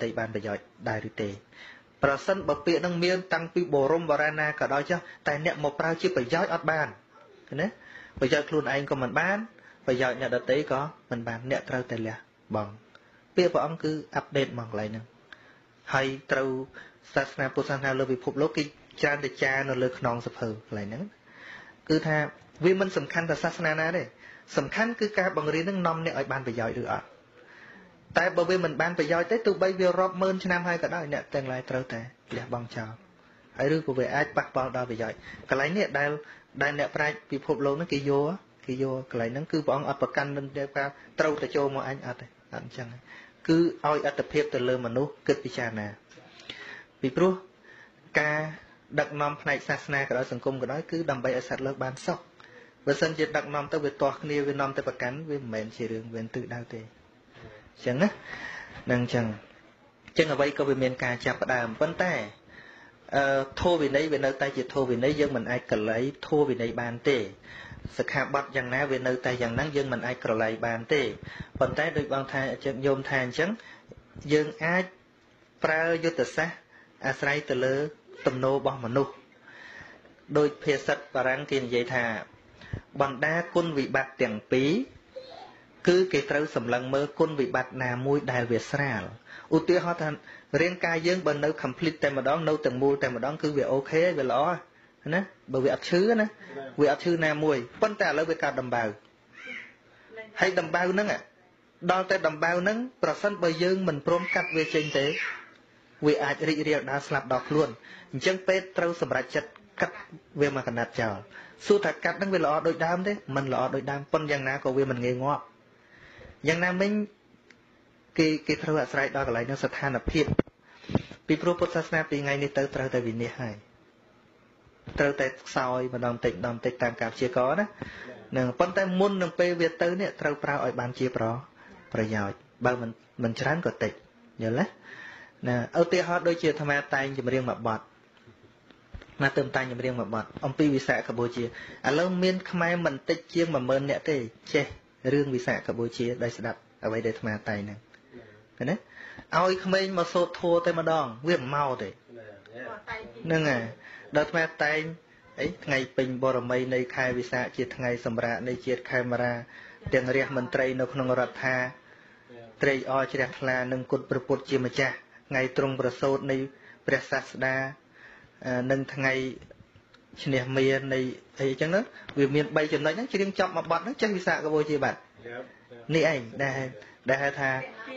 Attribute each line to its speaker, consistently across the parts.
Speaker 1: តីបានប្រយោជន៍ដែរឬទេប្រសិនបើពាក្យនឹងមានតាំងពីបរមបរាណាក៏ដោយចុះតែអ្នកមកប្រើជាប្រយោជន៍អត់បានណាប្រយោជន៍ខ្លួនឯងក៏មិនបានប្រយោជន៍អ្នកដទៃក៏មិនបានអ្នកត្រូវតែលះបង់ពាក្យព្រះអង្គគឺអាប់ដេតមកកន្លែងហ្នឹងហើយត្រូវសាសនាពុទ្ធសាសនាលើពិភពលោកគេច្រើនតែចារនៅលើខ្នងសភៅកន្លែងហ្នឹងគឺថាវាមិនសំខាន់តែសាសនាណាទេសំខាន់គឺការបង្រៀននឹងនាំអ្នកឲ្យបានប្រយោជន៍ឬអត់តែបើវាមិនបានប្រយោជន៍ទេទោះបីវារាប់ម៉ឺនឆ្នាំហើយក៏ដោយអ្នកទាំងឡាយត្រូវតែលះបង់ចោលហើយឬក៏វាអាចប៉ះពាល់ដល់ប្រយោជន៍កន្លែងនេះដែលអ្នកប្រាជ្ញពិភពលោកហ្នឹងគេយកកន្លែងហ្នឹងគឺព្រះអង្គអត់ប្រកាន់នឹងតែថាត្រូវតែចូលមកអញអត់ទេអត់អញ្ចឹងគឺឲ្យអត្តភាពទៅលើមនុស្សគិតពិចារណាពីព្រោះការដឹកនាំផ្នែកសាសនាក៏ដោយសង្គមក៏ដោយគឺដើម្បីឲ្យសត្វលោកបានសុខបើសិនជាដឹកនាំទៅវាទាស់គ្នាវានាំទៅប្រកាន់វាមិនមែនជារឿងវាទិសដៅទេអញ្ចឹងណានឹងអញ្ចឹងអ្វីក៏វាមានការចាប់ផ្ដើមប៉ុន្តែធម៌វិន័យវានៅតែជាធម៌វិន័យយើងមិនអាចកលៃធម៌វិន័យបានទេសិក្ខាបទយ៉ាងណាវានៅតែយ៉ាងហ្នឹងយើងមិនអាចក្រឡៃបានទេប៉ុន្តែដូចបងថាញោមថាអញ្ចឹងយើងអាចប្រើយុទ្ធសាស្ត្រអាស្រ័យទៅលើទំនោររបស់មនុស្សដោយភាសាបារាំងគេនិយាយថាបណ្ដាគុណវិបត្តិទាំងពីរគឺគេត្រូវសម្លឹងមើលគុណវិបត្តិណាមួយដែលវាស្រាលឧទាហរណ៍ថារាងកាយយើងបើនៅ complete តែម្ដងនៅទាំងមូលតែម្ដងគឺវាអូខេវាល្អណាបើវាអត់ឈឺណាវាអត់ឈឺណាមួយប៉ុន្តែឥឡូវវាកើតដំបៅហើយដំបៅហ្នឹងដល់តែដំបៅហ្នឹងប្រសិនបើយើងមិនព្រមកាត់វាចេញទេវាអាចរីករាលដាលស្លាប់ដល់ខ្លួនអញ្ចឹងពេទ្យត្រូវសម្រេចចិត្តកាត់វាមកកណាត់ចោលសួរថាកាត់ហ្នឹងវាល្អដូចដើមទេមិនល្អដូចដើមប៉ុន្តែយ៉ាងណាក៏វាមិនងាយងាប់យ៉ាងណាមិញគេត្រូវអាស្រ័យដល់កន្លែងនោះស្ថានភាពពីព្រោះពុទ្ធសាសនាពីថ្ងៃនេះទៅត្រូវតែវិនិច្ឆ័យហើយត្រូវតែខ្សោយម្ដងតិចតាមការព្យាករណានឹងប៉ុន្តែមុននឹងពេលវាទៅនេះត្រូវប្រើឲ្យបានជាប្រយោជន៍បើមិនច្រើនក៏តិចយល់ទេណាឧទាហរណ៍ដូចជាអាត្មាតែងចម្រៀងមួយបទណាទៅតែងចម្រៀងមួយបទអំពីវិសាខបូជាឥឡូវមានខ្មែរមិនតិចជាង 10000 នាក់ទេចេះរឿងវិសាខបូជាដោយស្ដាប់អ្វីដែលអាត្មាតែងហ្នឹងឃើញទេឲ្យក្មេងមកសូត្រធัวតែម្ដងវាមិនមកទេហ្នឹងហើយដល់អាត្មាតែងអីថ្ងៃពេញបរមីនៃខែវិសាខជាថ្ងៃសម្រាកនៃជាតិខេមរាទាំងរាជមន្ត្រីនៅក្នុងរដ្ឋាត្រេកអរជ្រះថ្លានឹងគុណព្រះពុទ្ធជាម្ចាស់ថ្ងៃទ្រង់ប្រសូតនៃព្រះសាស្តានឹងថ្ងៃឈ្នះមាននៃអីចឹងណាវាមាន3ចំណុចហ្នឹងច្រៀងចប់មួយបទហ្នឹងចេះវិសាខបូជាបាត់នេះឯងដែលហៅថា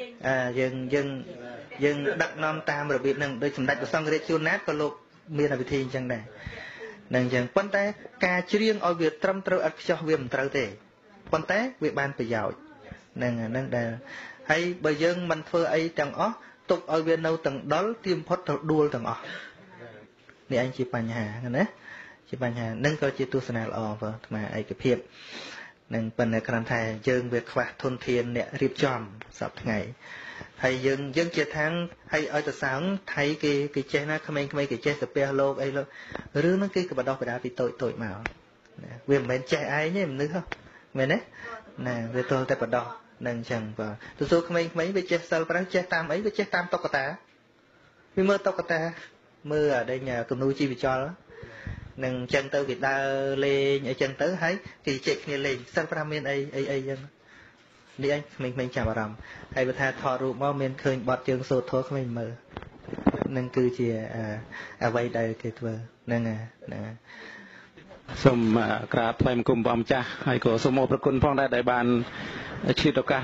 Speaker 1: យើងដឹកនាំតាមរបៀបហ្នឹងដោយសម្ដេចព្រះសង្ឃរាជជួនណាតក៏លោកមានវិធីអញ្ចឹងដែរនឹងអញ្ចឹងប៉ុន្តែការច្រៀងឲ្យវាត្រឹមត្រូវឥតខ្ចោះវាមិនត្រូវទេប៉ុន្តែវាបានប្រយោជន៍ហ្នឹងដែលហើយបើយើងមិនធ្វើអីទាំងអស់ទុកឲ្យវានៅទាំងដុលទីបំផុតទៅដួលទាំងអស់នេះឯងជាបញ្ហាណាជាបញ្ហានឹងក៏ជាទស្សនៈល្អបើអាត្មាឯកភាពនឹងប៉ុន្តែគ្រាន់តែយើងវាខ្វះធនធានអ្នករៀបចំសប្តាហ៍ថ្ងៃហើយយើងជាທາງហើយឲ្យទៅសើងថៃគេចេះណាក្មេងៗគេចេះទៅពះលោកអីលោករឿងហ្នឹងគេក៏បដោះបដាពីតូចមកវាមិនមែនចេះឯងទេមនុស្សមែនទេណាវាទល់តែបដោះនឹងអញ្ចឹងបើទៅសួរក្មេងៗវាចេះសិល5ចេះតាមអីវាចេះតាមតុក្កតាវាមើលតុក្កតាមើលអីគំនូជីវចលនឹងអញ្ចឹងទៅវាដើរលេងអីចឹងទៅហើយគេជែកគ្នាលេងសិល5មានអីអញ្ចឹងនេះឯងក្មេងៗចាប់អារម្មណ៍ហើយបើថាថតរូបមកមានឃើញបត់ជើងសូត្រធម៌ក្មេងមើលនឹងគឺជាអ្វីដែលគេធ្វើហ្នឹងណាសូមក្រាបថ្លែងគុំព្រះម្ចាស់ហើយក៏សូមអរគុណផងដែរដែលបានឆ្លៀតឱកាស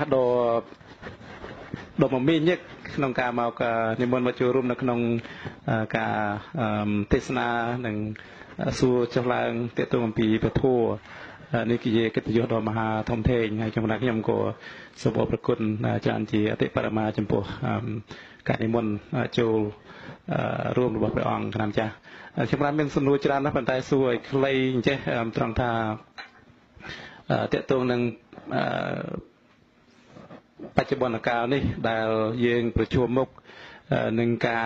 Speaker 1: ដ៏មមាញឹកក្នុងការមកនិមន្តមកចូលរួមនៅក្នុងការទេសនានិងសួរចុះឡើងទាក់ទងអំពីពធនេះគឺជាកិត្តិយសដ៏មហាធំធេងហើយខ្ញុំក៏សូមអរគុណច្រើនជាអតិបរមាចំពោះការនិមន្តចូលរួមរបស់ព្រះអង្គឆ្នាំចាស់ខ្ញុំមានសំណួរច្រើនណាស់ប៉ុន្តែសួរឲ្យខ្លីអញ្ចេះត្រង់ថាទាក់ទងនឹងបច្ចុប្បន្នកាលនេះដែលយើងប្រឈមមុខនឹងការ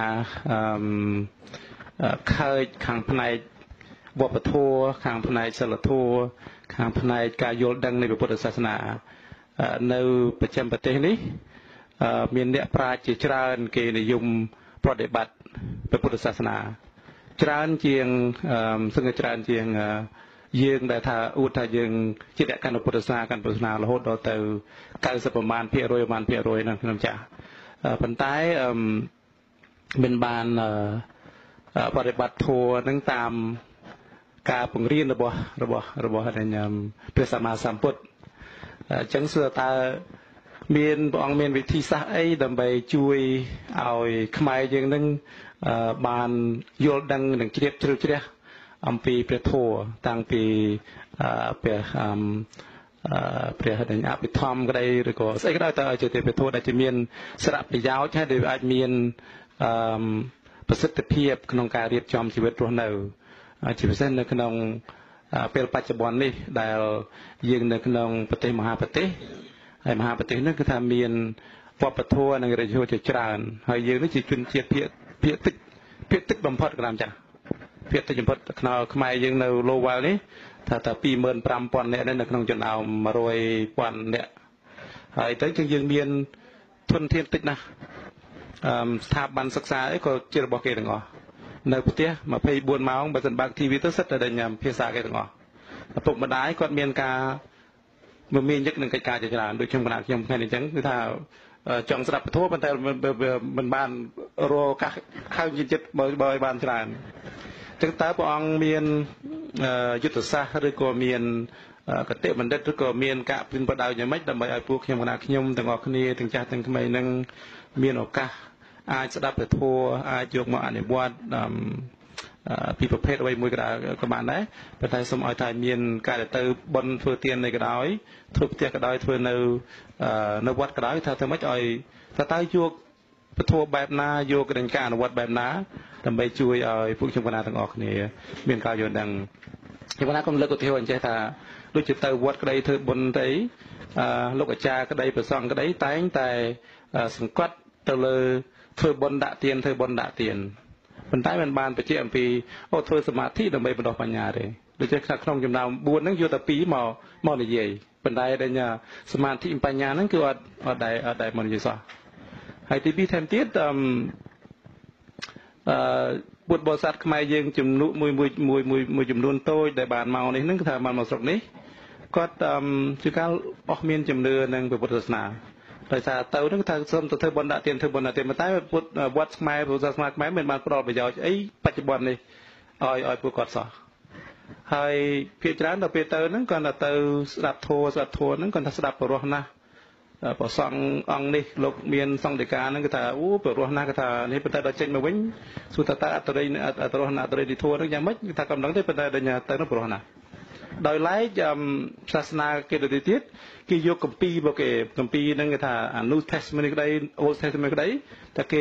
Speaker 1: ខើចខាងផ្នែកវប្បធម៌ខាងផ្នែកសិលធម៌ខាងផ្នែកការយល់ដឹងនៃពុទ្ធសាសនានៅប្រចាំប្រទេសនេះ
Speaker 2: មានអ្នកប្រាជ្ញជាច្រើនគេនិយមប្រតិបត្តិព្រះពុទ្ធសាសនាច្រើនជាងសឹងច្រើនជាងយើងដែលថាអួតថាយើងជាអ្នកកាន់ពុទ្ធសាសនារហូតដល់ទៅ90ប្រមាណភាគរយហ្នឹងខ្ញុំចាស់ប៉ុន្តែមិនបានបប្រតិបត្តិធម៌នឹងតាមការបង្រៀនរបស់ព្រះសម្មាសម្ពុទ្ធអញ្ចឹងសួរតើមានព្រះអង្គមានវិធីសាស្ត្រអីដើម្បីជួយឲ្យខ្មែរយើងនឹងបានយល់ដឹងនិងជ្រាបជ្រៅជ្រះអំពីព្រះធម៌តាំងពីព្រះអភិធម្មក្តីឬក៏ស្អីក៏ដោយតើឲ្យជាព្រះធម៌ដែលជាមានសារៈប្រយោជន៍ហើយដែលអាចមានប្រសិទ្ធភាពក្នុងការរៀបចំជីវិតរស់នៅជាពិសេសនៅក្នុងពេលបច្ចុប្បន្ននេះដែលយើងនៅក្នុងប្រទេសមហាប្រទេសហើយមហាប្រទេសនេះគឺថាមានវប្បធម៌និងរដ្ឋធម៌ជាច្រើនហើយយើងនេះជាជនជាតិភាគតិចបំផុតក្រាមចាស់ភាគតិចបំផុតខ្មែរយើងនៅឡូវ៉ាល់នេះថាតែ 25,000 នាក់នៅក្នុងចំណោម 100,000 នាក់ហើយទៅយើងមានធនធានតិចណាស់ស្ថាប័នសិក្សាអីក៏ជារបស់គេទាំងអស់នៅផ្ទះ24 ម៉ោងបើសិនបើក TV ទៅសិតតែញ៉ាំភាសាគេទាំងអស់ឪពុកម្ដាយគាត់មានការមមាញឹកនឹងកិច្ចការជាច្រើនដូចខ្ញុំគណៈខ្ញុំថ្ងៃនេះអញ្ចឹងគឺថាចង់ស្ដាប់ពធប៉ុន្តែមិនបានរកកាសហៅចិត្តបើឲ្យបានច្រើនអញ្ចឹងតើព្រះអង្គមានយុទ្ធសាស្ត្រឬក៏មានកតិបណ្ឌិតឬក៏មានការពិនប្រដៅយ៉ាងម៉េចដើម្បីឲ្យពួកខ្ញុំគណៈខ្ញុំទាំងអស់គ្នាទាំងចាស់ទាំងក្មេងនឹងមានឱកាសអាចស្ដាប់ពធអាចយកមកអនុវត្តពីប្រភេទអ្វីមួយក៏បានដែរប៉ុន្តែសូមឲ្យតែមានការទៅបន់ធ្វើទាននៃក៏ដោយធ្វើផ្ទះក៏ដោយធ្វើនៅវត្តក៏ដោយថាធ្វើម៉េចឲ្យតើយកពធបែបណាយកការអនុវត្តបែបណាដើម្បីជួយឲ្យពួកខ្ញុំគណៈទាំងអស់គ្នាមានការយល់ដឹងខ្ញុំគណៈកុំលើកឧទាហរណ៍អញ្ចេះថាដូចជាទៅវត្តក្តីធ្វើបុណ្យទៅលោកអាចារ្យក្តីព្រះសង្ឃក្តីតែងតែសង្កត់ទៅលើធ្វើបុណ្យដាក់ទានប៉ុន្តែมันបានបញ្ជាក់អំពីធ្វើសមាធិដើម្បីបណ្ដុះបញ្ញាទេដូចជាក្នុងចំណោម4ហ្នឹងយកតែ2មកនិយាយប៉ុន្តែដែលសមាធិបញ្ញាហ្នឹងគឺអត់ដែលមកនិយាយសោះហើយទី2ថែមទៀតពុទ្ធបរិស័ទខ្មែរយើងចំនួនមួយចំនួនតូចដែលបានមកនេះហ្នឹងគឺថាបានមកស្រុកនេះគាត់ជាការអស់មានជំនឿនឹងព្រះពុទ្ធសាសនាដោយសារទៅនឹងថាសូមទៅធ្វើបុណ្យដាក់ទានប៉ុន្តែពុទ្ធវត្តខ្មែរពុទ្ធសាសនាខ្មែរមិនបានផ្ដល់ប្រយោជន៍អីបច្ចុប្បន្ននេះឲ្យពួកគាត់សោះហើយភាគច្រើនដល់ពេលទៅហ្នឹងគាត់ទៅស្ដាប់ធម៌ហ្នឹងគាត់ថាស្ដាប់បរោះណាស់ព្រះសង្ឃអង្គនេះលោកមានសង្ឃដីកាហ្នឹងគឺថាបរោះណាស់គឺថានេះប៉ុន្តែដល់ចេញមកវិញសួរថាអត្តរិយធម៌ហ្នឹងយ៉ាងម៉េចគឺថាកំឡុងទេប៉ុន្តែដល់ទៅនោះបរោះណាស់ដោយឡែកសាសនាគេទៅទៀតគេយកគម្ពីររបស់គេគម្ពីរហ្នឹងគេថា New Testament ក្តី Old Testament ក្តីតែគេ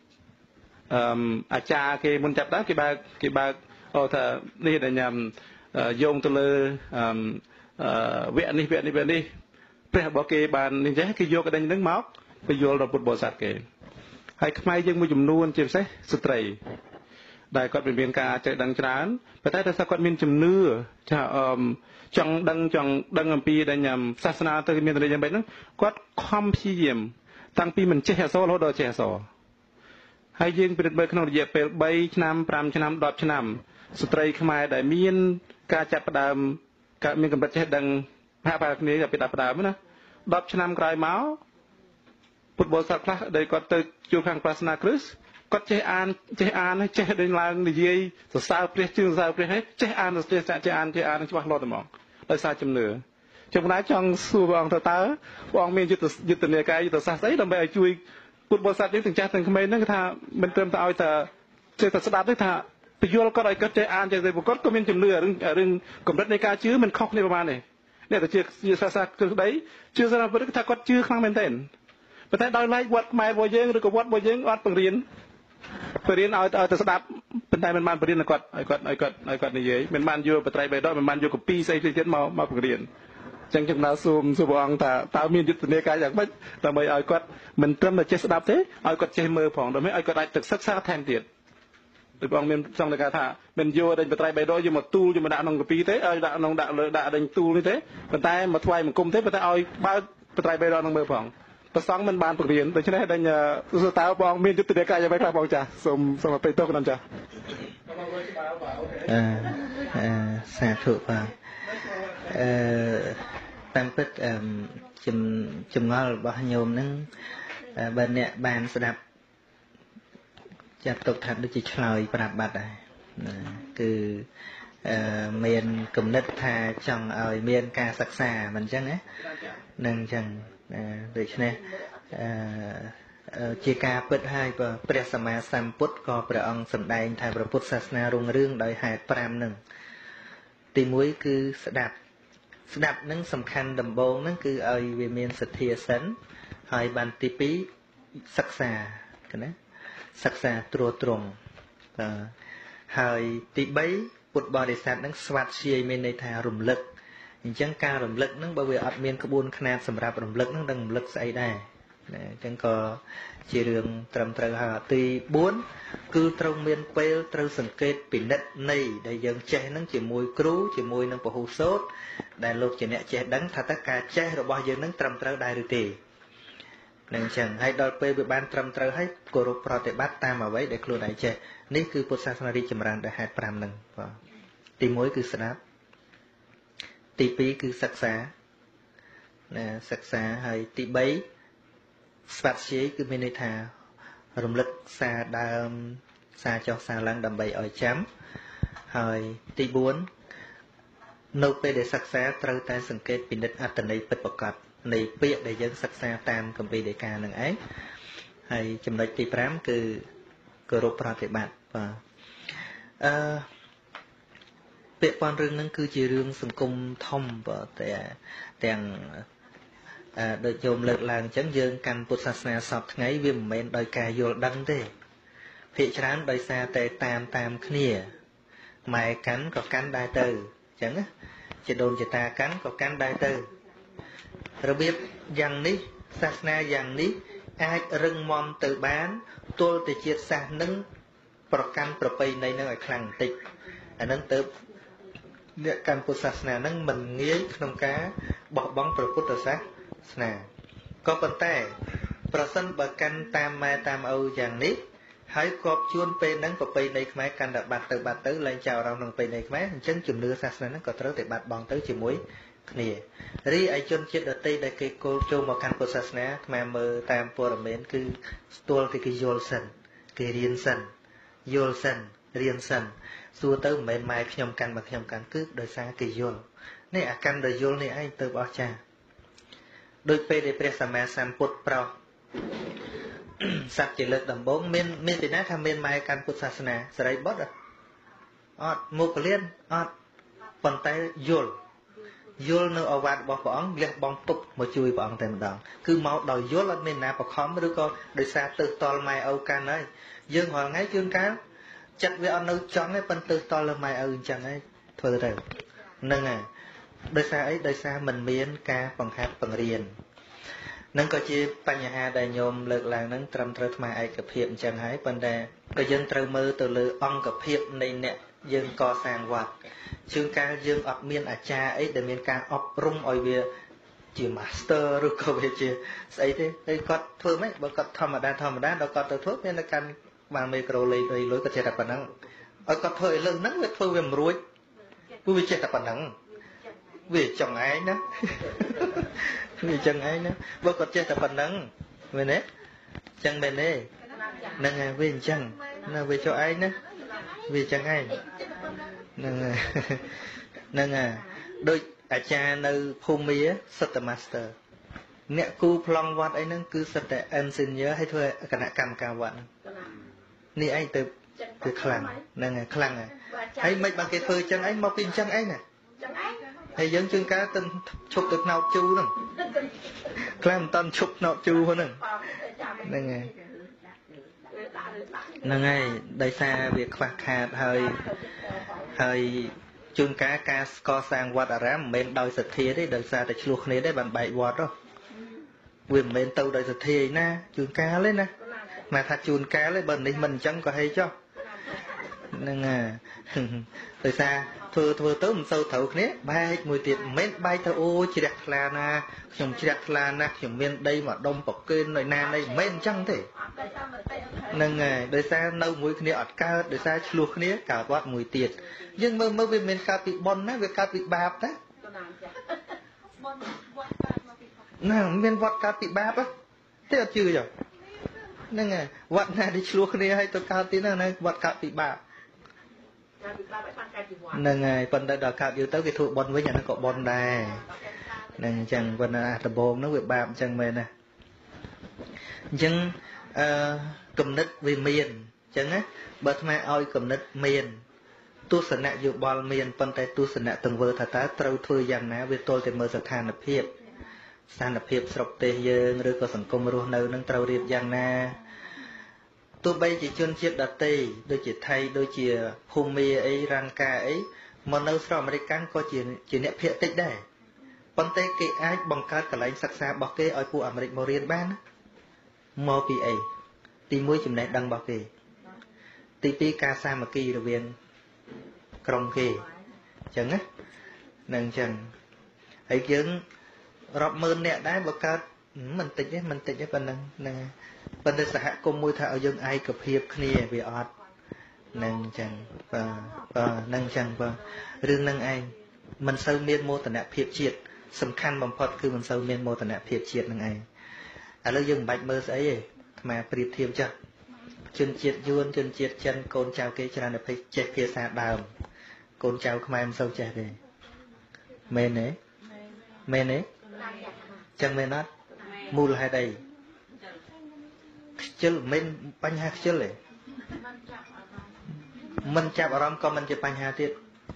Speaker 2: អាចារ្យគេមុនចាប់ដើមគេបើកថានេះដែលញ៉ាំយោងទៅលើវគ្គនេះព្រះរបស់គេបាននេះចេះគេយកកដេញហ្នឹងមកបញ្យល់ដល់ពុទ្ធបរិស័ទគេហើយខ្មែរយើងមួយចំនួនជាពិសេសស្ត្រីដែលគាត់មានការចេះដឹងច្រើនប៉ុន្តែដោយសារគាត់មានជំនឿចង់ដឹងអំពីដែលញ៉ាំសាសនាទៅមានតែយ៉ាងម៉េចហ្នឹងគាត់ខំព្យាយាមតាំងពីមិនចេះអក្សររហូតដល់ចេះអក្សរហើយយើងពិនិត្យមើលក្នុងរយៈពេល3ឆ្នាំ5ឆ្នាំ10ឆ្នាំស្ត្រីខ្មែរដែលមានការចាប់ផ្ដើមមានកម្រិតចេះដឹងហាក់ប្រហែលគ្នាពីដល់ផ្ដើមណា10ឆ្នាំក្រោយមកពុទ្ធបរិស័ទខ្លះដែលគាត់ទៅជួបខាងសាសនាគ្រិស្តគាត់ចេះអានចេះដូចឡើងនិយាយសរសើរព្រះជឿសរសើរព្រះហើយចេះអានចេះអានច្បាស់លាស់តែហ្មងដោយសារជំនឿចំណែកចង់សួរព្រះអង្គទៅតើព្រះអង្គមានយុទ្ធនាការយុទ្ធសាស្ត្រអីដើម្បីឲ្យជួយពុទ្ធបរិស័ទយើងទាំងចាស់ទាំងក្មេងហ្នឹងថាមិនត្រឹមតែឲ្យតែចេះតែស្ដាប់ទេថាពយល់គាត់ឲ្យគាត់ចេះអានចេះតែប្រកបក៏មានជំនឿរឿងកម្រិតនៃការជឿមិនខុសគ្នាប្រហែលទេអ្នកទៅជាសាសនាគ្រិស្តក្តីជឿសាសនាពុទ្ធថាគាត់ជឿខ្លាំងមែនទែនប៉ុន្តែដោយឡែកវត្តខ្មែររបស់យើងឬក៏វត្តរបស់យើងអត់បង្រៀនឲ្យទៅស្ដាប់ប៉ុន្តែមិនបានបង្រៀនឲ្យគាត់និយាយមិនបានយកបត្រៃបេដកមិនបានយកកពីស្អីទៀតមកបង្រៀនអញ្ចឹងខ្ញុំសូមព្រះអង្គថាតើមានយុទ្ធនាការយ៉ាងម៉េចដើម្បីឲ្យគាត់មិនត្រឹមតែចេះស្ដាប់ទេឲ្យគាត់ចេះមើលផងដើម្បីឲ្យគាត់អាចទៅសិក្សាថែមទៀតព្រះអង្គមានសង្ឃលេខាថាមិនយកដេញបត្រៃបេដកយកមកទូលយកមកដាក់ក្នុងកពីទេឲ្យដាក់លើដាក់ដេញទូលនេះទេប៉ុន្តែមកថ្វាយបង្គំទេប៉ុន្តែឲ្យបើកបត្រៃបេដកនឹងមើលផងបប្រសងមិនបានបង្រៀនដូច្នេះដេញតើបងមានយុទ្ធនាការយ៉ាងម៉េចខ្លះបងចាសូមទៅទៅក្នុងចា
Speaker 1: សាធុបាទតាមពិតចម្ងល់របស់ញោមហ្នឹងបើអ្នកបានស្ដាប់ចាត់ទុកថាដូចជាឆ្លើយប្រាប់បាត់ដែរគឺមានគំនិតថាចង់ឲ្យមានការសិក្សាមិនអញ្ចឹងណានឹងអញ្ចឹងដូច្នេះជាការពិតហើយព្រះសម្មាសម្ពុទ្ធក៏ព្រះអង្គសម្ដែងថាព្រះពុទ្ធសាសនារុងរឿងដោយហេតុ5នឹងទី1គឺស្ដាប់នឹងសំខាន់ដំបូងហ្នឹងគឺឲ្យវាមានសទ្ធាសិនហើយបានទី2សិក្សាណាសិក្សាត្រួតត្រងហើយទី3ពុទ្ធបរិស័ទនឹងស្វាត់ជាយមានន័យថារំលឹកអញ្ចឹងការរំលឹកហ្នឹងបើវាអត់មានក្បួនខ្នាតសម្រាប់រំលឹកហ្នឹងដឹងរំលឹកស្អីដែរណាអញ្ចឹងក៏ជារឿងត្រឹមត្រូវហើយទី4គឺត្រូវមានពេលត្រូវសង្កេតពិនិត្យនៃដែលយើងចេះហ្នឹងជាមួយគ្រូជាមួយនឹងពហុសូត្រដែលលោកជាអ្នកចេះដឹងថាតើការចេះរបស់យើងហ្នឹងត្រឹមត្រូវដែរឬទេនឹងអញ្ចឹងហើយដល់ពេលវាបានត្រឹមត្រូវហើយគោរពប្រតិបត្តិតាមអ្វីដែលខ្លួនឯងចេះនេះគឺពុទ្ធសាសនារីកចម្រើនដោយហេតុ5ហ្នឹងបាទទី1គឺស្ដាប់ទី2គឺសិក្សាណាសិក្សាហើយទី3ស្វាត់ជាយគឺមានន័យថារំលឹកសារដើមសារចុះសារឡើងដើម្បីឲ្យចាំហើយទី4នៅពេលដែលសិក្សាត្រូវតែសង្កេតពិនិត្យអត្ថន័យពិតប្រាកដនៃពាក្យដែលយើងសិក្សាតាមគម្ពីរដីកានឹងឯងហើយចំណុចទី5គឺគោរពប្រតិបត្តិបាទពាក្យប៉ុនរឿងហ្នឹងគឺជារឿងសង្គមធំបាទទាំងដូចយោមលើកឡើងអញ្ចឹងយើងកាន់ពុទ្ធសាសនាសពថ្ងៃវាមិនមែនដោយការយល់ដឹងទេភាគច្រើនដោយសារតែតាមគ្នាម៉ែកាន់ក៏កាន់ដែរទៅអញ្ចឹងណាជាដូនជាតាកាន់ក៏កាន់ដែរទៅរបៀបយ៉ាងនេះសាសនាយ៉ាងនេះអាចរឹងមាំទៅបានទល់តែជាតិសាសន៍នឹងប្រកាន់ប្រពៃណីនឹងឲ្យខ្លាំងបន្តិចអានឹងទៅអ្នកកាន់ពុទ្ធសាសនានឹងមិនងាយក្នុងការបោះបង់ព្រះពុទ្ធសាសនាក៏ប៉ុន្តែប្រសិនបើកាន់តាមម៉ែតាមឪយ៉ាងនេះហើយគប់ជួនពេលហ្នឹងប្រពៃណីខ្មែរកាន់តែបាត់ទៅលែងចោលរំក្នុងប្រពៃណីខ្មែរអញ្ចឹងជំនឿសាសនាហ្នឹងក៏ត្រូវតែបាត់បង់ទៅជាមួយគ្នារីឯជនជាតិដទៃដែលគេគោលចូលមកកាន់ពុទ្ធសាសនាខ្មែរមើលតាមព័ត៌មានគឺស្ទាល់តែគេយល់សិនគេរៀនសិនយល់សិនរៀនសិនសួរទៅមិនមែនម៉ែខ្ញុំកាន់មកខ្ញុំកាន់គឺដោយសារគេយល់នេះអាកាន់ដែលយល់នេះឯងទៅអស្ចារ្យដោយពេលដែលព្រះសម្មាសម្ពុទ្ធប្រោសសត្វជាលើកដំបូងមានទីណាថាមានម៉ែកាន់ពុទ្ធសាសនាសេរីបុត្រអត់មុខលៀនអត់ប៉ុន្តែយល់នៅអវាទរបស់ព្រះអង្គលះបង់ទុកមកជួយព្រះអង្គតែម្ដងគឺមកដោយយល់អត់មានណាបខំឬក៏ដោយសារទៅតល់ម៉ែឪកាន់ហើយយើងរាល់ថ្ងៃជួនកាលចិត្តវាអត់នៅចង់ទេប៉ុន្តែតល់លើម៉ែឪអញ្ចឹងហើយធ្វើទៅហ្នឹងហើយដោយសារអីដោយសារមិនមានការបង្ហាត់បង្រៀននឹងក៏ជាបញ្ហាដែលញោមលើកឡើងហ្នឹងត្រឹមត្រូវថ្មឯកភាពអញ្ចឹងហើយប៉ុន្តែក៏យើងត្រូវមើលទៅលើអង្គភាពនៃអ្នកយើងកសាងវត្តជួនកាលយើងអត់មានអាចារ្យអីដែលមានការអប់រំឲ្យវាជា master ឬក៏វាជាស្អីទេហើយគាត់ធ្វើម៉េចបើគាត់ធម្មតាដល់គាត់ទៅធ្វើមានតែកាន់បានមីក្រូលេខអីលុយគាត់ចេះតែប៉ុណ្ណឹងឲ្យគាត់ធ្វើឲ្យលើសហ្នឹងវាធ្វើវាមិនរួចព្រោះវាចេះតែប៉ុណ្ណឹងវាចង់ឯងណាវាចឹងឯងណាបើគាត់ចេះតែប៉ុណ្ណឹងមែនទេចឹងមែនទេហ្នឹងហើយវាអញ្ចឹងណាវាចុះឯងណាវាចឹងឯងហ្នឹងហើយដូចអាចារ្យនៅភូមិសិតតែ master អ្នកគូប្លង់វត្តអីហ្នឹងគឺសិតតែ engineer ឲ្យធ្វើគណៈកម្មការវត្តនេះឯងទៅគឺខ្លាំងហ្នឹងហើយខ្លាំងហើយមិនបានគេធ្វើចឹងឯងមកពីចឹងឯងណាហើយយើងជួនកាលទៅឈប់ទៅថ្នោតជូរហ្នឹងខ្លះមិនតាន់ឈប់ថ្នោតជូរហ្នឹងហ្នឹងហើយដោយសារវាខ្វះខាតហើយជួនកាលការកសាងវត្តអារាមមិនមែនដោយសទ្ធាទេដោយសារតែឆ្លោះគ្នាទេបានបែកវត្តហ៎វាមិនមែនទៅដោយសទ្ធាឯណាជួនកាលទេណាមកថាជួនកាលទេបើនេះមិនអញ្ចឹងក៏ហីចុះ nâng à từ xa thưa tới một sâu thấu khné bay mùi tiệt mấy bay thơ ô chỉ đặt là na chồng chỉ đặt là na chồng miền đây mà đông bọc kênh nội na đây mấy chăng thế nâng à đời xa nâu mùi khné ọt cao đời xa luộc khné cả quạt mùi tiệt nhưng mơ về miền cao bị bon á về cao bị bạp đó nào miền vọt cao bị bạp á thế là chưa rồi nâng à vọt này đi luộc khné hay tôi cao tí nào này vọt cao bị bạp nâng ngày phần đại đào cạo yếu tới cái thụ bon với nhà nó có bon đài nâng chẳng phần là tập bồn nó bị bạm chẳng mền nè nhưng cầm nứt về miền chẳng á bật mẹ oi cầm nứt miền tu sửa nạ dụ bò miền phần tay tu sửa nạ từng vơ thà tá trâu thui dàn ná về tôi thì mơ sạch than lập hiệp sọc tê dương rồi có sản công ruột nâu nâng trâu riệp dàn ná tôi bây chỉ chuyên chiết đặt tê đôi chỉ thay đôi chỉ hùng mì ấy răng cà ấy mà nấu sò mà đi căng có chỉ nẹp hiện tích đấy vấn đề cái ai bằng cách cả lấy sắc xa bọc cái ở khu Americ Morian ban mò pi ấy tí mũi chùm này đăng bọc kì tí pi ca sa mà kỳ được viên krong kì chẳng á nâng chẳng ấy chứng rập mơn nè đá bọc cách mình tịch ấy phần nâng phần đời xã công môi thảo dân ai cập hiệp kia về ọt nâng chẳng và nâng chẳng và riêng nâng anh mình sâu miên mô tả nạp hiệp triệt sầm khăn bằng phật cứ mình sâu miên mô tả nạp hiệp triệt nâng anh à lâu dừng bạch mơ ấy mà priệp thiêm chắc chân triệt yuan chân triệt chân côn chào cái chân là phải chạy phía xa đàm côn chào không ai em sâu chạy về mên ấy chẳng mên nó mù là hai đây chứ mình bánh hạt chứ lệ mình chạm ở rong còn mình chỉ bánh hạt tiết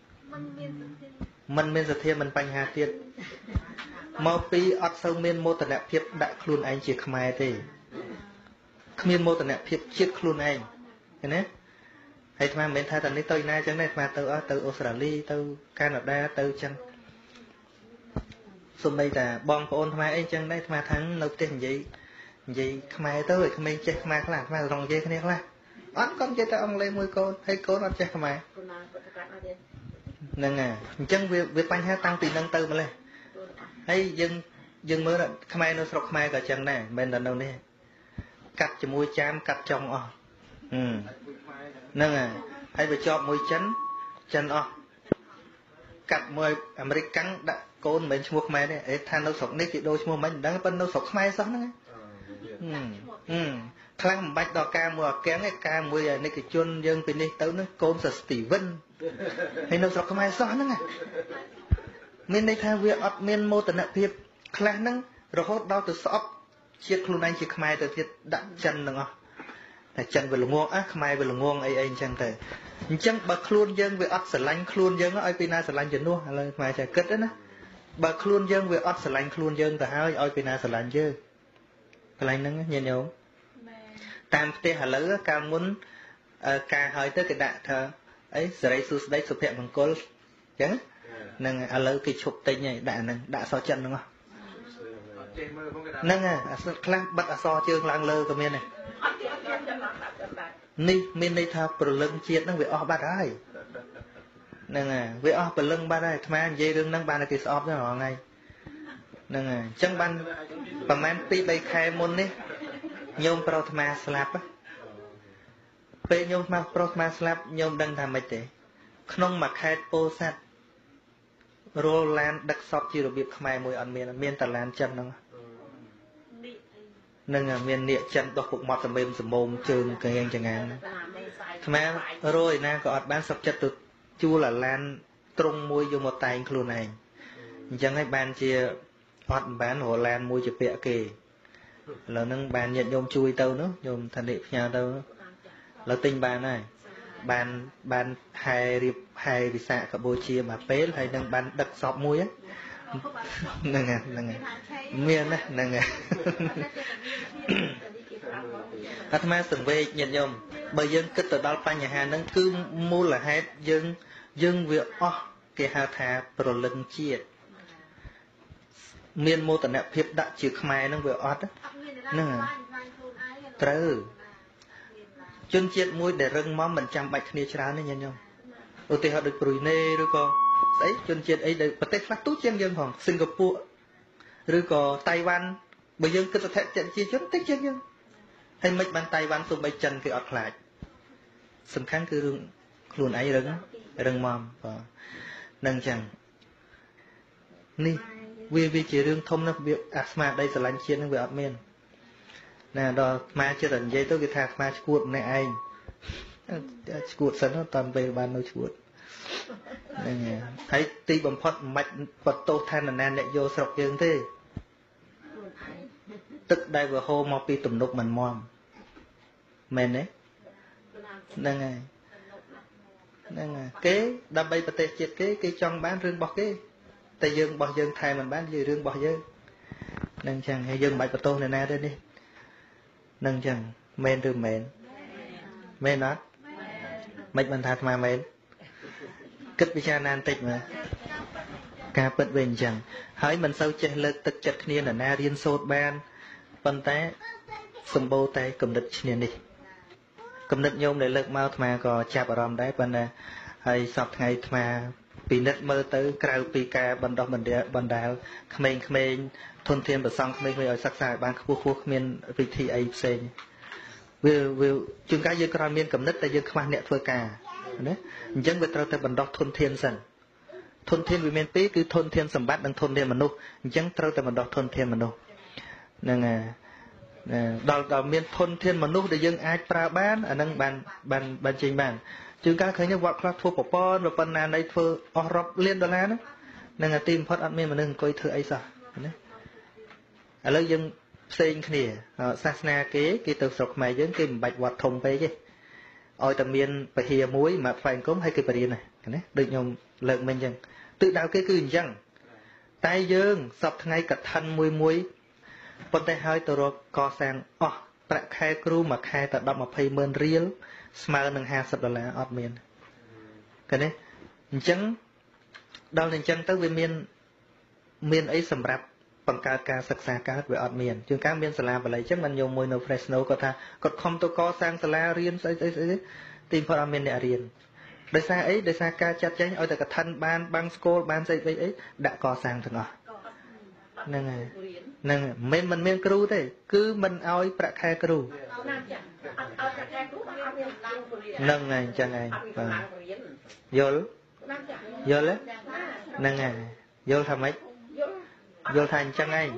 Speaker 1: mình sẽ thêm mình bánh hạt tiết mau pi ọt sâu miên mô tả nạp hiệp đã khuôn anh chỉ khmai thì miên mô tả nạp hiệp chiết khuôn anh thế nè hay mà mình thay tận đi tôi nay chẳng này mà từ Australia từ Canada từ chẳng xung đây là bong của ôn mai anh chẳng đây mà thắng đầu tiên gì khmai tới rồi mình chơi khmai là khmai rong dây cái này là ớt con chơi ta ông lên môi con hay con ăn chơi khmai nâng à chân việc bánh hát tăng tiền nâng tư mà lên hay dân mới là khmai nó sọc khmai cả chân này bên lần đầu nè cắt cho môi chám cắt trong nâng à hay phải cho môi chân cắt môi American đã con mình mua khmai đấy ấy than nó sọc nít thì đôi mua mình đang bên nó sọc khmai sống đấy khăn bạch đỏ ca mùa kém cái ca mùa này cái chôn dân bên đây tới nó côn sờ Steven hay nó sọc khmai sống nữa mình đây thay việc ọt miên mô tả nạp hiệp khăn nâng rồi hốt đau từ sọp chiếc luôn anh chiếc khmai từ thiệt đặt chân nữa là chân về lồng á khmai về lồng ấy chân từ chân bậc luôn dân về ọt sờ lanh luôn dân ở pina sờ lanh chân luôn là khmai chạy cất đó nè bậc luôn dân về ọt sờ lanh luôn dân từ hai ở pina sờ lanh chứ cái lanh nâng nhìn nhớ tam tê hà lỡ cao muốn ca hơi tới cái đạn thơ ấy giờ đây su đấy sụp hẹn bằng cô chứ nâng à lỡ cái chụp tay này đạn nâng đạn so chân đúng không nâng à khăn bắt à so chương lang lơ cái miền này ni miền đây thao bờ lưng chiết nâng về o ba đấy nâng à về o bờ lưng ba đấy tham dây đương nâng ba là cái sọp cho họ ngay nâng à chân ban và man pi bay khai môn đi nhôm protma slap á pe nhôm ma protma slap nhôm đăng tham mấy thế không mà khai po sát Roland đặc sọp chỉ được việc khai mùi ăn miên tà lan chân đâu nâng à miên địa chân đọc cục mọt sầm mềm sầm mồm trường cái anh chẳng hạn tham rồi na có ọt bán sọp chất từ chua là lan trung mùi vô một tay luôn này chẳng hay ban chia ọt bán hồ lan mùi chụp bẹ kì là nâng bàn nhận nhôm chui tâu nữa nhôm thành địa nhà tâu nữa là tinh bàn này bàn hai bị xạ Campuchia mà pế hay nâng bàn đặc sọp muối á nâng à miên á nâng à các má từng về nhận nhôm bởi dân kết từ đó pa nhà hàng nâng cứ mua là hết dân việc cái hào thà pro lưng chiết miên mô tả nạp hiệp đã chữ khmai nâng về ọt á nâng à trừ ជនជាតិមួយដែលរឹងមាំមិនចាំបាច់គ្នាច្រើនទេញញោមឧទាហរណ៍ដូចប្រុយណេឬក៏ស្អីជនជាតិអីដែលប្រទេសខ្លះទូជាងយើងផងសិង្ហបុរីឬក៏តៃវ៉ាន់បើយើងគិតស្ថិតិជាជនតិចជាងយើងហើយមិនបានតៃវ៉ាន់សូម្បីចិនគេអត់ខ្លាចសំខាន់គឺរឿងខ្លួនឯងរឹងមាំបាទនឹងអញ្ចឹងនេះវាជារឿងធំណាស់វាអាស្មារតីស្រឡាញ់ជាតិនឹងវាអត់មានណាដល់អាត្មាចិត្តតែនិយាយទៅគេថាអាត្មាឈួតម្នាក់ឯងឈួតសិនតើពេលបាននៅឈួតហ្នឹងហើយទីបំផុតមិនបាច់បតោឋានណាអ្នកយកស្រុកយើងទេទឹកដែលវាហូរមកពីទំនប់មិនមមមែនទេហ្នឹងហើយគេដើម្បីប្រទេសជាតិគេចង់បានរឿងរបស់គេតែយើងរបស់យើងថែមិនបានជារឿងរបស់យើងហ្នឹងចឹងហើយយើងមិនបាច់បតោអ្នកណាទេនេះនឹងចឹងមែនឬមែនមែនអត់មិនបានថាអាត្មាមែនគិតពិចារណាបន្តិចមើលការពិតវិញអញ្ចឹងហើយមិនសូវចេះលើកទឹកចិត្តគ្នានរណារៀនសូត្របានប៉ុន្តែសម្បូរតែគំនិតឈ្នានេះគំនិតញោមដែលលើកមកអាត្មាក៏ចាប់អារម្មណ៍ដែរប៉ុន្តែហើយសពថ្ងៃអាត្មាពិនិត្យមើលទៅក្រៅពីការបណ្ដោះបណ្ដាលក្មេងៗធនធានប្រសង់ក្មេងៗឲ្យសិក្សាឲ្យបានខ្ពស់គ្មានវិធីអីផ្សេងវាជួនកាលយើងគ្រាន់មានគំនិតតែយើងខ្វះអ្នកធ្វើការណាអញ្ចឹងវាត្រូវតែបណ្ដោះធនធានសិនធនធានវាមានពីរគឺធនធានសម្បត្តិនិងធនធានមនុស្សអញ្ចឹងត្រូវតែបណ្ដោះធនធានមនុស្សហ្នឹងដល់មានធនធានមនុស្សដែលយើងអាចប្រើបានអាហ្នឹងបានចេញបានជួនកាលឃើញវត្តខ្លះធ្វើប្រព័ន្ធប៉ុណ្ណានៃធ្វើអស់រាប់លានដុល្លារហ្នឹងទីបំផុតអត់មានមនុស្សអង្គុយធ្វើអីសោះណាឥឡូវយើងផ្សេងគ្នាសាសនាគេទៅស្រុកខ្មែរយើងគេមិនបាច់វត្តធំពេកទេឲ្យតែមានពហិយមួយមកផ្លែអង្គមឲ្យគេបរៀនណាដូចខ្ញុំលើកមិញអញ្ចឹងទិសដៅគេគឺអញ្ចឹងតែយើងសពថ្ងៃកឋិនមួយប៉ុន្តែឲ្យទៅរកកសាងអស់ប្រាក់ខែគ្រូមួយខែតែ10-20ម៉ឺនរៀលស្មើនឹង$50អត់មានឃើញទេអញ្ចឹងដល់តែអញ្ចឹងទៅវាមានអីសម្រាប់បង្កើតការសិក្សាកើតវាអត់មានជួនកាលមានសាលាបាលីអញ្ចឹងមិនយកមួយនៅ Fresno គាត់ថាគាត់ខំទៅកសាងសាលារៀនស្អីទីផុតអត់មានអ្នករៀនដោយសារអីដោយសារការចាត់ចែងឲ្យតែកឋិនបានបាំងស្គលបានស្អីដាក់កសាងទាំងអស់ហ្នឹងហើយហ្នឹងមិនមានគ្រូទេគឺមិនឲ្យប្រាក់ខែគ្រូហ្នឹងហើយអញ្ចឹងឯងបាទយល់ហ្នឹងហើយយល់ថាម៉េចយល់ថាអញ្ចឹងឯង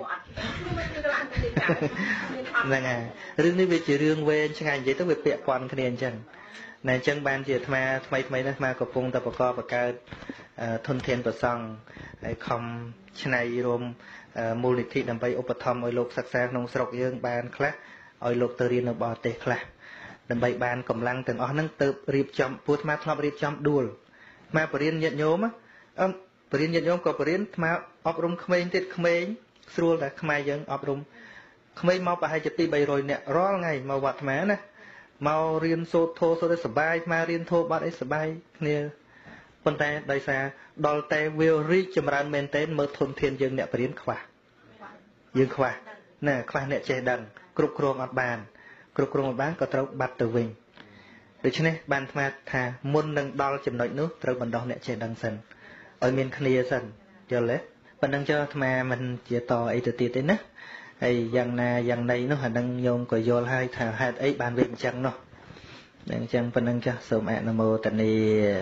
Speaker 1: ហ្នឹងហើយរឿងនេះវាជារឿងវែងឆ្ងាយនិយាយទៅវាពាក់ព័ន្ធគ្នាអញ្ចឹងណែអញ្ចឹងបានជាអាត្មាថ្មីនេះអាត្មាកំពុងតែបង្កើតធនធានប្រសង់ហើយខំឆ្នៃរួមមូលនិធិដើម្បីឧបត្ថម្ភឲ្យលោកសិក្សាក្នុងស្រុកយើងបានខ្លះឲ្យលោកទៅរៀននៅបរទេសខ្លះដើម្បីបានកម្លាំងទាំងអស់ហ្នឹងទៅរៀបចំពួកអាត្មាធ្លាប់រៀបចំដួលអាត្មាបរិញ្ញាញាតិញោមបរិញ្ញាញាតិញោមក៏បរិញ្ញាអាត្មាអប់រំក្មេងទៀតក្មេងស្រួលតែខ្មែរយើងអប់រំក្មេងមកប្រហែលជា200-300នាក់រាល់ថ្ងៃមកវត្តអាត្មាណាមករៀនសូត្រធម៌សូត្រសប្បាយអាត្មារៀនធម៌បាត់អីសប្បាយគ្នាប៉ុន្តែដោយសារដល់តែវារីកចម្រើនមែនទែនមើលធនធានយើងអ្នកបរិញ្ញាខ្វះយើងខ្វះណាខ្វះអ្នកចេះដឹងគ្រប់គ្រងអត់បានក៏ត្រូវបាត់ទៅវិញដូច្នេះបានអាត្មាថាមុននឹងដល់ចំណុចនោះត្រូវបណ្ដោះអ្នកចេះដឹងសិនឲ្យមានគ្នាសិនយល់ទេប៉ុណ្ណឹងចុះអាត្មាមិនជាតអីទៅទៀតទេណាហើយយ៉ាងណាយ៉ាងណីនោះអានឹងញោមក៏យល់ហើយថាហេតុអីបានវាអញ្ចឹងនោះអញ្ចឹងប៉ុណ្ណឹងចាស់សូមអនុមោទនា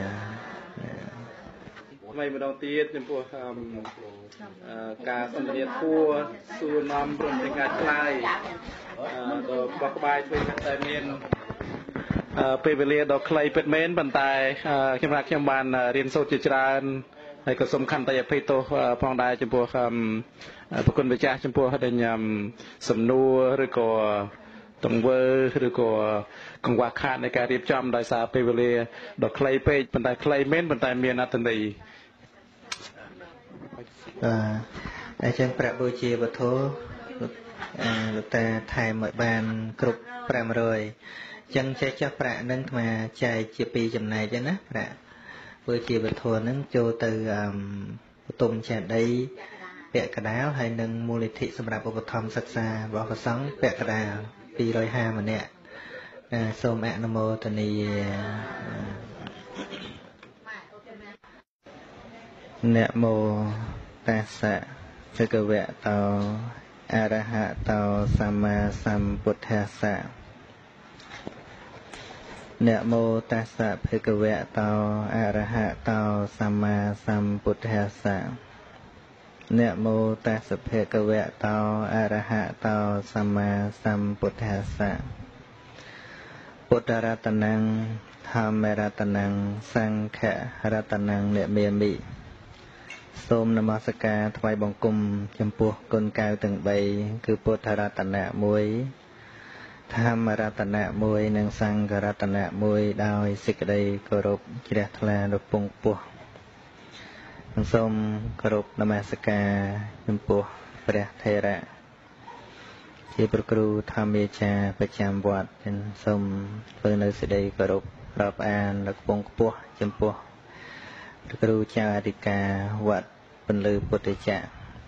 Speaker 1: ថ្មីម្ដងទៀតចំពោះការសន្ទនាធัวសួរនាំព្រមទាំងការឆ្លើយដល់បោះក្បាយធ្វើតែមានពេលវេលាដ៏ខ្លីពិតមែនប៉ុន្តែខ្ញុំបានរៀនសូត្រជាច្រើនហើយក៏សូមខន្តីអភ័យទោសផងដែរចំពោះប្រគុណម្ចាស់ចំពោះដែលសំណួរឬក៏ទង្វើឬក៏កង្វះខាតនៃការរៀបចំដោយសារពេលវេលាដ៏ខ្លីពេកប៉ុន្តែខ្លីមែនប៉ុន្តែមានអត្ថន័យអញ្ចឹងប្រាក់បូជាវត្ថុលោកតាថែមឲ្យបានគ្រប់500អញ្ចឹងចេះចាស់ប្រាក់ហ្នឹងអាត្មាចែកជា2ចំណែកណាប្រាក់បូជាវត្ថុហ្នឹងចូលទៅបន្ទុំចេតិយពាក់កណ្ដាលហើយនឹងមូលនិធិសម្រាប់ឧបត្ថម្ភសិក្សារបស់ព្រះសង្ឃពាក់កណ្ដាល250ម្នាក់សូមអនុមោទនាนะโมตัสสะภะคะวะโตอะระหะโตสัมมาสัมพุทธัสสะนะโมตัสสะภะคะวะโตอะระหะโตสัมมาสัมพุทธัสสะนะโมตัสสะภะคะวะโตอะระหะโตสัมมาสัมพุทธัสสะพุทธรัตนังธัมมรัตนังสังฆรัตนังនិមាមិសូមនមស្ការថ្វាយបង្គំចំពោះគុណកៅទាំង3គឺពុទ្ធរតនៈ1ធម្មរតនៈ1និងសង្ឃរតនៈ1ដោយសេចក្តីគោរពជ្រះថ្លារពងពោះសូមគោរពនមស្ការចំពោះព្រះថេរៈជាព្រះគ្រូធម្មាចារ្យប្រចាំវត្តសូមធ្វើនៅសេចក្តីគោរពរាប់អានរពងខ្ពស់ចំពោះព្រះគ្រូចៅអធិការវត្តពន្លឺពុទ្ធចក្រ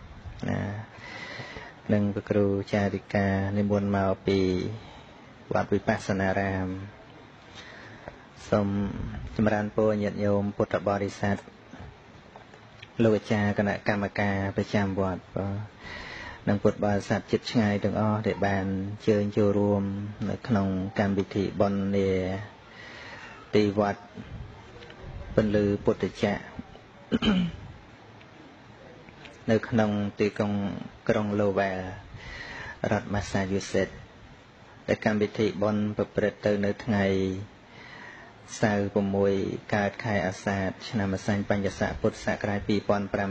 Speaker 1: និងព្រះគ្រូចៅអធិការនិមន្តមកពីវត្តវិបស្សនារាមសូមចម្រើនពរញាតិញោមពុទ្ធបរិស័ទលោកអាចារ្យគណៈកម្មការប្រចាំវត្តនិងពុទ្ធបរិស័ទជិតឆ្ងាយទាំងអស់ដែលបានជើញចូលរួមនៅក្នុងកម្មវិធីបុណ្យនាទីវត្តពន្លឺពុទ្ធចក្រនៅក្នុងទីក្រុង Lowell រដ្ឋ Massachusetts ដែលកម្មវិធីបុណ្យប្រព្រឹត្តទៅនៅថ្ងៃសៅរ៍6កើតខែអាសាឍឆ្នាំអសាញ់បញ្ញស័កពុទ្ធសករាជ2557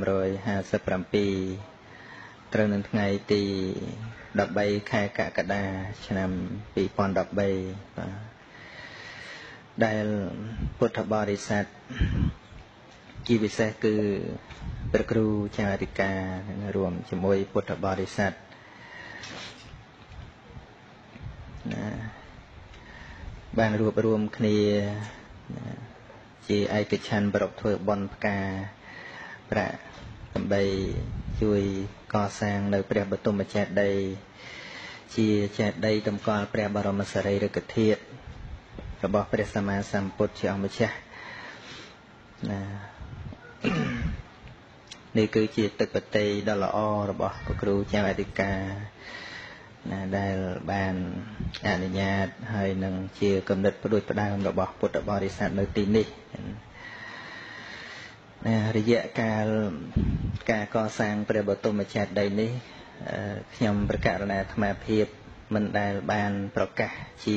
Speaker 1: ត្រូវនៅថ្ងៃទី13ខែកក្កដាឆ្នាំ2013ដែលពុទ្ធបរិស័ទជាពិសេសគឺព្រះគ្រូចៅអធិការរួមជាមួយពុទ្ធបរិស័ទបានរួបរวมគ្នាជាឯកច្ឆន្ទប្រកធ្វើបុណ្យផ្កាប្រាក់ដើម្បីជួយកសាងនៅព្រះបទុមចេតិយជាចេតិយតម្កល់ព្រះបរមសារីរិកធាតុរបស់ព្រះសម្មាសម្ពុទ្ធជាអង្គម្ចាស់នេះគឺជាទឹកបតីដ៏ល្អរបស់ព្រះគ្រូចៅអធិការដែលបានអនុញ្ញាតហើយនឹងជាគំនិតផ្ដួចផ្ដើមរបស់ពុទ្ធបរិស័ទនៅទីនេះរយៈកាលការកសាងព្រះបទុមចេតិយនេះខ្ញុំប្រកាសណាអាត្មាភាពមិនដែលបានប្រកាសជា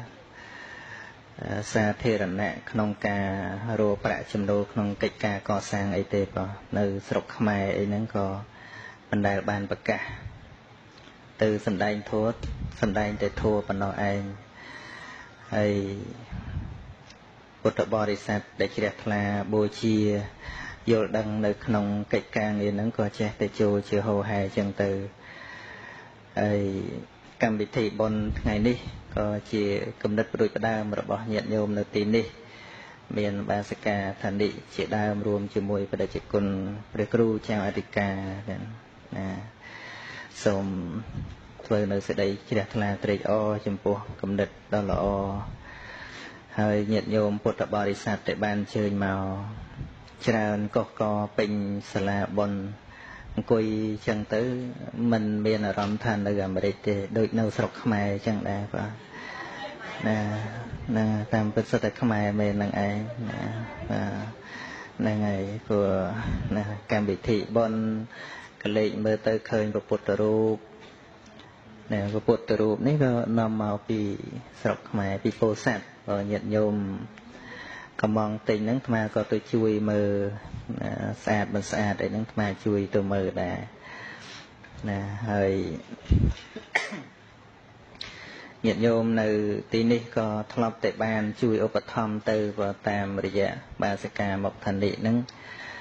Speaker 1: សាធារណៈក្នុងការរកប្រាក់ចំណូលក្នុងកិច្ចការកសាងអីទេប៉ុនៅស្រុកខ្មែរអីហ្នឹងក៏មិនដែលបានប្រកាសទៅសម្ដែងធម៌សម្ដែងតែធម៌ប៉ុណ្ណោះឯងហើយពុទ្ធបរិស័ទដែលជ្រះថ្លាបូជាយល់ដឹងនៅក្នុងកិច្ចការងារហ្នឹងក៏ចេះតែចូលជាហោហែអញ្ចឹងទៅហើយកម្មវិធីបុណ្យថ្ងៃនេះក៏ជាគំនិតផ្ដួចផ្ដើមរបស់ញាតិញោមនៅទីនេះមានបាសិកាឋានិជាដើមរួមជាមួយបដិជគុណព្រះគ្រូចៅអធិការណាសូមធ្វើនៅសេចក្តីជ្រះថ្លាត្រេកអរចំពោះគំនិតដ៏ល្អហើយញាតិញោមពុទ្ធបរិស័ទដែលបានអញ្ជើញមកច្រើនកុសកពេញសាលាបុណ្យអង្គុយចឹងទៅមិនមានអារម្មណ៍ថានៅអាមេរិកទេដូចនៅស្រុកខ្មែរចឹងដែរបាទណាតាមពិតសុទ្ធតែខ្មែរមែននឹងឯងណាហ្នឹងហើយព្រោះណាកម្មវិធីបុណ្យកលេចមើលទៅឃើញព្រះពុទ្ធរូបព្រះពុទ្ធរូបនេះក៏នាំមកពីស្រុកខ្មែរពីពោធិ៍សាត់បើញាតិញោមកំងទិញហ្នឹងអាត្មាក៏ទៅជួយមើលស្អាតមិនស្អាតអីហ្នឹងអាត្មាជួយទៅមើលដែរណាហើយញាតិញោមនៅទីនេះក៏ធ្លាប់តែបានជួយឧបត្ថម្ភទៅតាមរយៈបាសិកាមុខឋានិហ្នឹង